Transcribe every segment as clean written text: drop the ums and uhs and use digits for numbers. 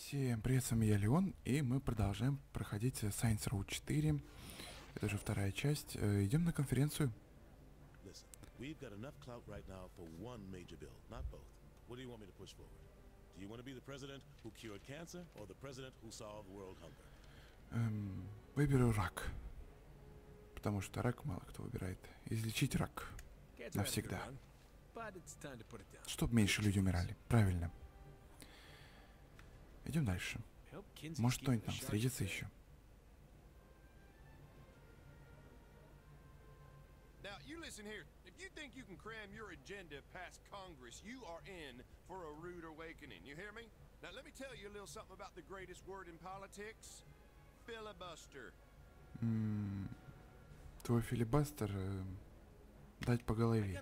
Всем привет, с вами я, Леон, и мы продолжаем проходить Saints Row 4. Это уже вторая часть. Идем на конференцию. Listen, we've got enough clout right now for one major bill, not both. What do you want me to push forward? Do you want to be the president who cured cancer or the president who solved world hunger? Выберу рак. Потому что рак мало кто выбирает. Излечить рак. Навсегда. Чтоб меньше люди умирали. Правильно. Идем дальше. Может, кто-нибудь там встретится еще. Now, you listen here. If you think you can cram your agenda past Congress, you are in for a rude awakening. You hear me? Now, let me tell you a little something about the greatest word in politics. Filibuster. Твой филибастер дать по голове.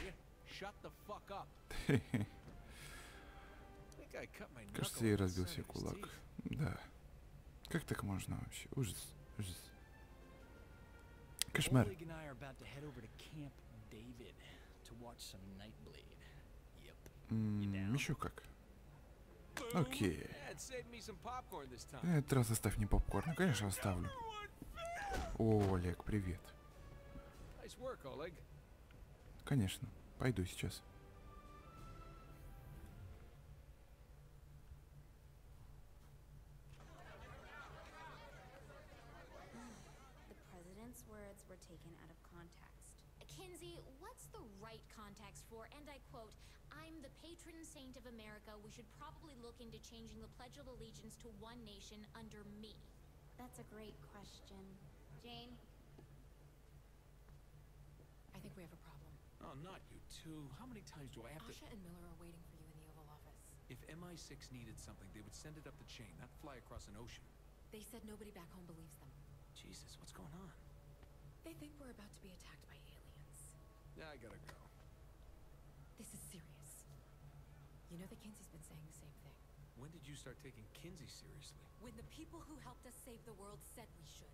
Кажется, я разбил себе кулак. Да. Как так можно вообще? Ужас. Ужас. Кошмар. Еще как. Окей. На этот раз оставь мне попкорн. Конечно, оставлю. О, Олег, привет. Конечно. Пойду сейчас. Words were taken out of context. Kinsey, what's the right context for, and I quote, I'm the patron saint of America, we should probably look into changing the Pledge of Allegiance to one nation under me? That's a great question. Jane? I think we have a problem. Oh, not you two. How many times do I have to... Asha and Miller are waiting for you in the Oval Office. If MI6 needed something, they would send it up the chain, not fly across an ocean. They said nobody back home believes them. Jesus, what's going on? They think we're about to be attacked by aliens. Yeah, I gotta go. This is serious. You know that Kinsey's been saying the same thing. When did you start taking Kinsey seriously? When the people who helped us save the world said we should.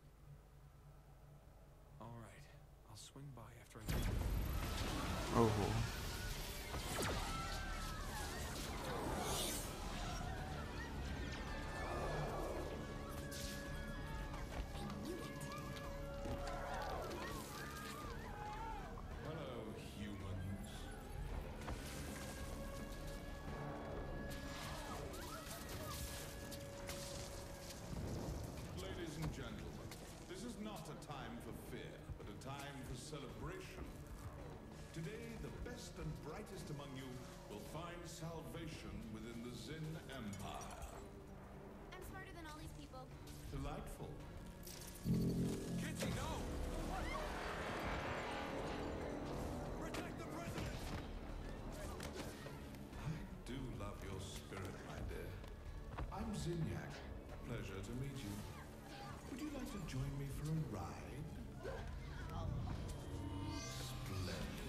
All right. I'll swing by after I... Ого. Ladies and gentlemen, this is not a time for fear, but a time for celebration. Today, the best and brightest among you will find salvation within the Zin Empire. I'm smarter than all these people. Delightful. Kinsey, no! Protect the president! I do love your spirit, my dear. I'm Zinyak. Pleasure to meet you. Would you like to join me for a ride? Splendid.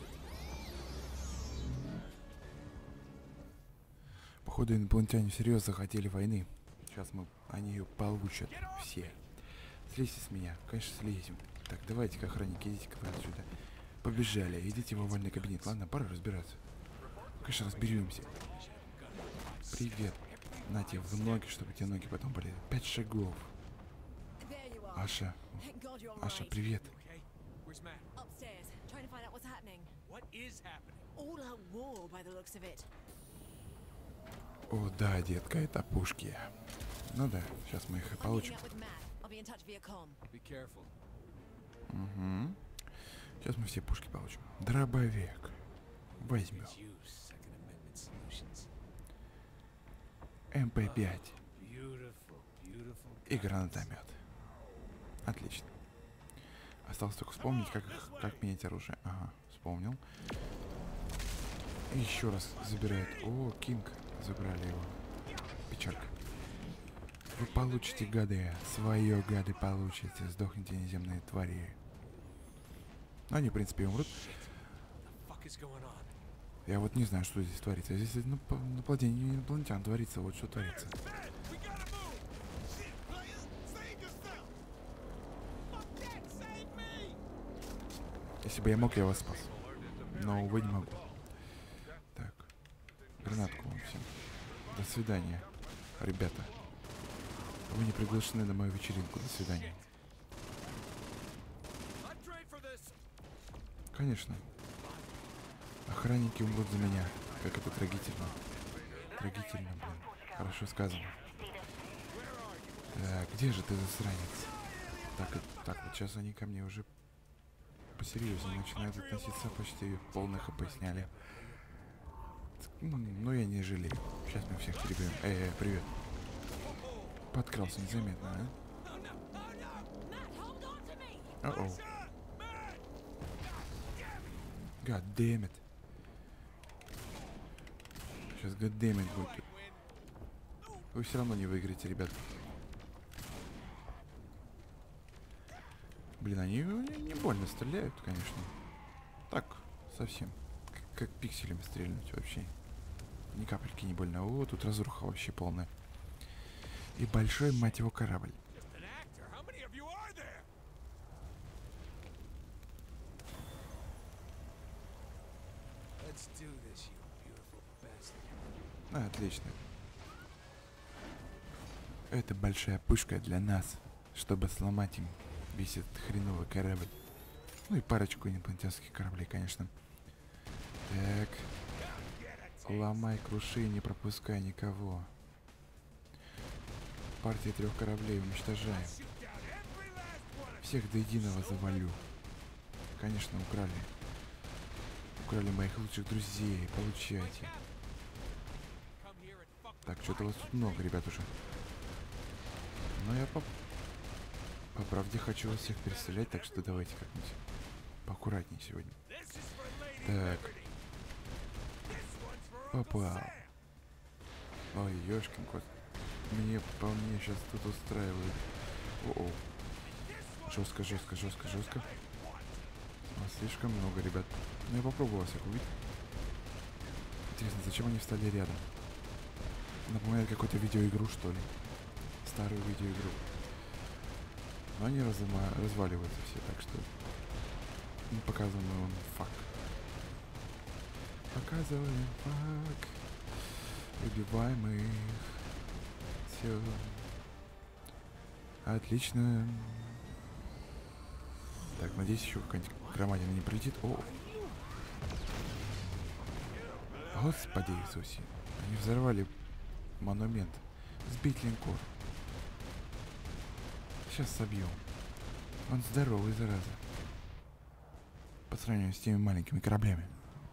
Походу, инопланетяне всерьез захотели войны. Сейчас они ее получат все. Слезьте с меня. Конечно, слезем. Так, давайте-ка, охранники, идите-ка вы отсюда. Побежали. Идите в овальный кабинет. Ладно, пора разбираться. Конечно, разберемся. Привет. На тебе в ноги, чтобы тебе ноги потом болели. 5 шагов. Аша. Аша, привет. Okay? Where's Matt? Upstairs, trying to find out what's happening. What is happening? All out war by the looks of it. О, да, детка, это пушки. Ну да, сейчас мы их и I'm meeting получим. up with Matt. I'll be in touch via comm. Be careful. Угу. Сейчас мы все пушки получим. Дробовик. Возьмем. Use Second Amendment solutions. МП-5 Beautiful, beautiful. и гранатомет. Отлично. Осталось только вспомнить, как менять оружие. Ага, вспомнил. И еще раз забирают. О, Кинг. Забрали его. Печалька. Вы получите, гады. Свое, гады, получите. Сдохните, неземные твари. Ну, они, в принципе, умрут. What the fuck is going on? Я вот не знаю, что здесь творится. Здесь нападение инопланетян творится. Вот что творится. We gotta move! Shit, players! Save yourself! Fuck that! Save me! Если бы я мог, я вас спас. Но, увы, не могу. Так. Гранатку всем. До свидания, ребята. Вы не приглашены на мою вечеринку. До свидания. Конечно. Охранники умрут за меня. Как это трагично. Трагично, блин. Хорошо сказано. Где же ты, засранец? Так, вот сейчас они ко мне уже посерьезнее начинают относиться. Почти полный хп сняли. Но я не жалею. Сейчас мы всех перебьем. Привет. Подкрался незаметно, а? О-оу. God damn it. Сейчас God damn it будет. Вы все равно не выиграете, ребят. Блин, они не больно стреляют, конечно. Так, совсем. Как пикселями стрельнуть вообще. Ни капельки не больно. О, тут разруха вообще полная. И большой, мать его, корабль. Отлично. Это большая пушка для нас, чтобы сломать им весь этот хреновый корабль. Ну и парочку инопланетянских кораблей, конечно. Так. Ломай, круши, не пропускай никого. Партия 3 кораблей уничтожаем. Всех до единого завалю. Конечно, украли. Украли моих лучших друзей. Получайте. Так, что-то вас тут много, ребят, уже. Но я по правде хочу вас всех перестрелять, так что давайте как-нибудь поаккуратнее сегодня. Так. Попал. Ой, ёшкин кот. По мне сейчас тут устраивают. О-о. Жестко. Вас слишком много, ребят. Ну я попробую вас их убить. Интересно, зачем они встали рядом? Напоминает какую-то видеоигру, что ли. Старую видеоигру. Но они разваливаются все, так что мы показываем вам факт. Показываем факт. Убиваем их. Все. Отлично. Так, надеюсь, еще какая-нибудь громадина не прилетит. О! Господи Иисусе. Они взорвали монумент. Сбить линкор. Сейчас собьем. Он здоровый, зараза. По сравнению с теми маленькими кораблями.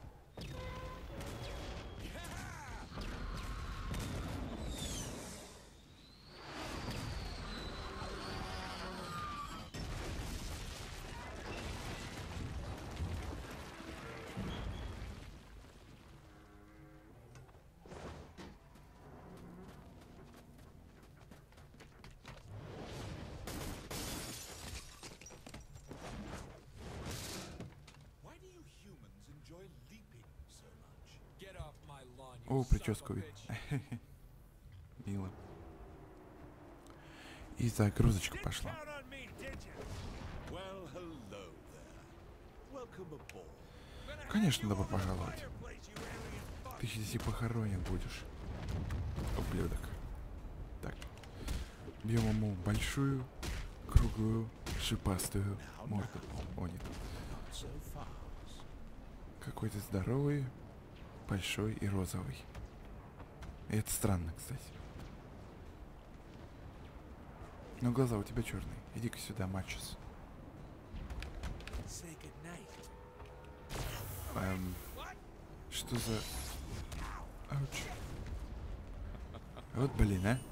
О, прическу. Мило. И загрузочка пошла. Конечно, добро пожаловать. Ты здесь похоронен будешь, ублюдок. Так. Бьем ему большую, круглую, шипастую морду. О, нет. Какой-то здоровый, большой и розовый. И это странно, кстати. Но глаза у тебя черные. Иди-ка сюда, мачос. Что за... Ауч. Вот блин, а.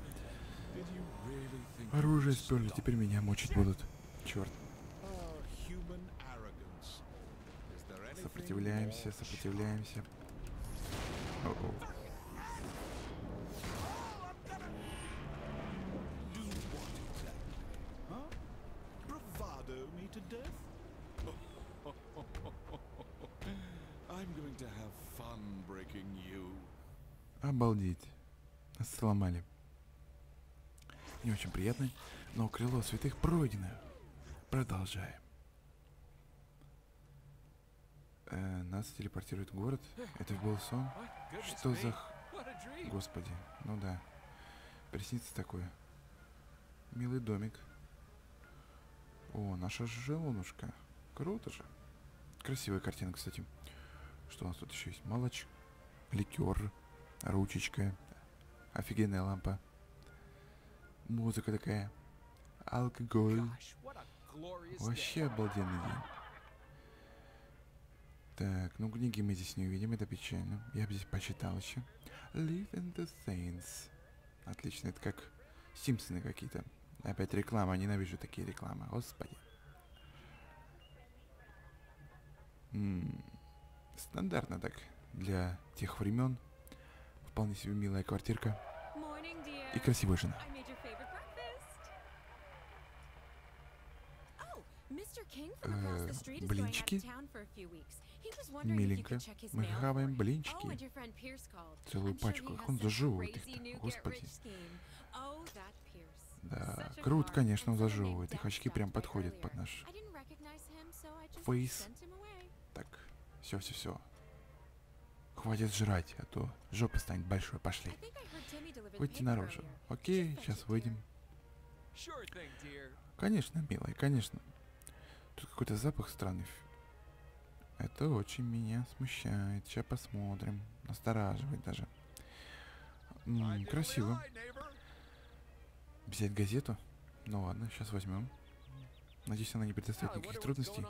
Оружие сперли, теперь меня мучить будут. Черт. Сопротивляемся. О-о. Обалдеть. Сломали. Не очень приятно, но крыло святых пройдено. Продолжаем. Нас телепортирует в город. Это был сон. Что за... Господи, ну да. Приснится такое. Милый домик. О, наша женушка. Круто же. Красивая картина, кстати. Что у нас тут еще есть? Молочко. Ликер. Ручечка. Офигенная лампа. Музыка такая. Алкоголь. Вообще обалденный день. Так, ну книги мы здесь не увидим, это печально. Я бы здесь почитал еще. Live in the Saints. Отлично, это как Симпсоны какие-то. Опять реклама, ненавижу такие рекламы, господи. Стандартно так, для тех времен. Вполне себе милая квартирка. И красивая жена. Блинчики. Миленько. Мы хаваем блинчики. Целую пачку. Как он зажевывает их-то, господи. Да, круто, конечно, он зажевывает. Их очки прям подходят под наш фейс. Так, все. Хватит жрать, а то жопа станет большой. Пошли. Выйти наружу. Окей, сейчас выйдем. Конечно, милая, конечно. Тут какой-то запах странный. Это очень меня смущает. Сейчас посмотрим. Настораживает даже. Красиво. Взять газету? Ну ладно, сейчас возьмем. Надеюсь, она не предоставит никаких трудностей.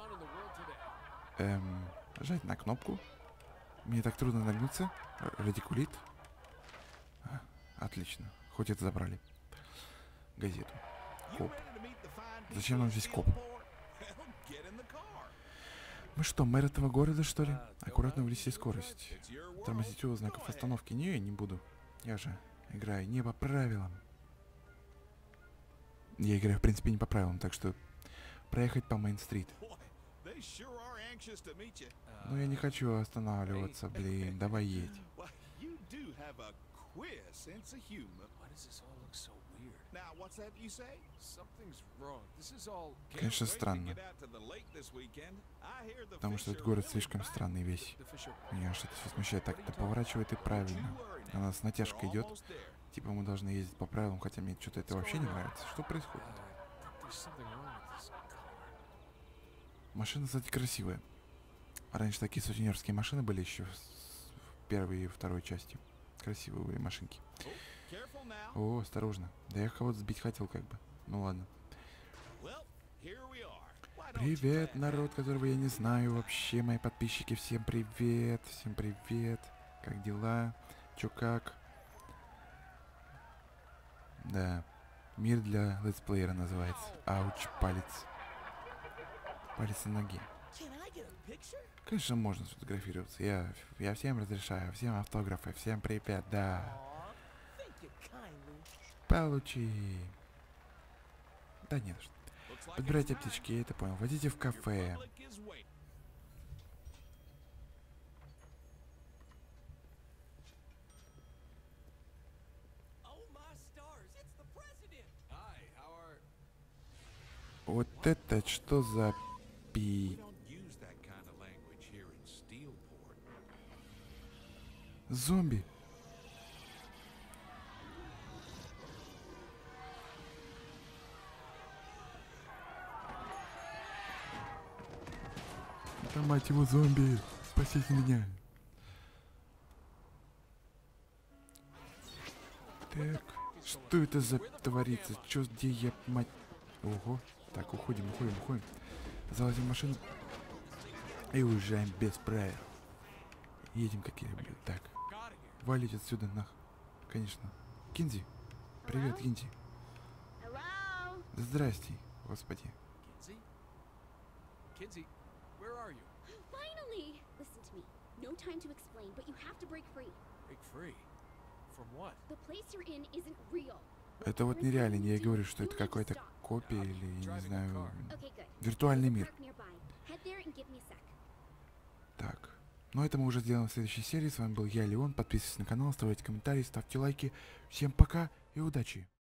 Жать на кнопку. Мне так трудно нагнуться. Радикулит. Отлично. Хоть это забрали. Газету. Коп. Зачем нам здесь коп? Мы что, мэр этого города, что ли? Аккуратно увеличьте скорость. Тормозить у знаков остановки. Не буду. Я же играю не по правилам. Я играю, в принципе, не по правилам, так что проехать по Мейн-стрит. Но я не хочу останавливаться, блин. Давай едь. Конечно, странно. Потому что этот город слишком странный весь. Меня что-то все смущает. Так-то поворачивает и правильно. А нас натяжка идет. Типа мы должны ездить по правилам, хотя мне что-то это вообще не нравится. Что происходит? Машина, кстати, красивая. Раньше такие сутенерские машины были еще в первой и второй части. Красивые были машинки. О, осторожно. Да я кого-то сбить хотел как бы. Ну ладно. Привет, народ, которого я не знаю вообще. Мои подписчики, всем привет. Всем привет. Как дела? Чё как? Да. Мир для летсплеера называется. Ауч, палец. Палец на ноге. Конечно, можно сфотографироваться. Я всем разрешаю. Всем автографы. Всем привет, да. Получи. Да нет. Подбирайте аптечки, я это понял. Войдите в кафе. Вот это что за зомби? Да мать его, зомби! Спасите меня! Так, что это за творится? Чё, где я, мать? Ого. Так, уходим. Залазим в машину. И уезжаем без правил. Едем какие, блин. Так. Валить отсюда, нах. Конечно. Кинзи. Привет, Кинзи. Здрасте, господи. Kinsey, where are you? Finally! Listen to me. No time to explain, but you have to break free. Break free? From what? The place you're in isn't real. Это вот нереально, я и говорю, что это какая-то копия или, я не знаю, виртуальный мир. Так, но это мы уже сделаем в следующей серии. С вами был я, Леон. Подписывайтесь на канал, оставляйте комментарии, ставьте лайки. Всем пока и удачи!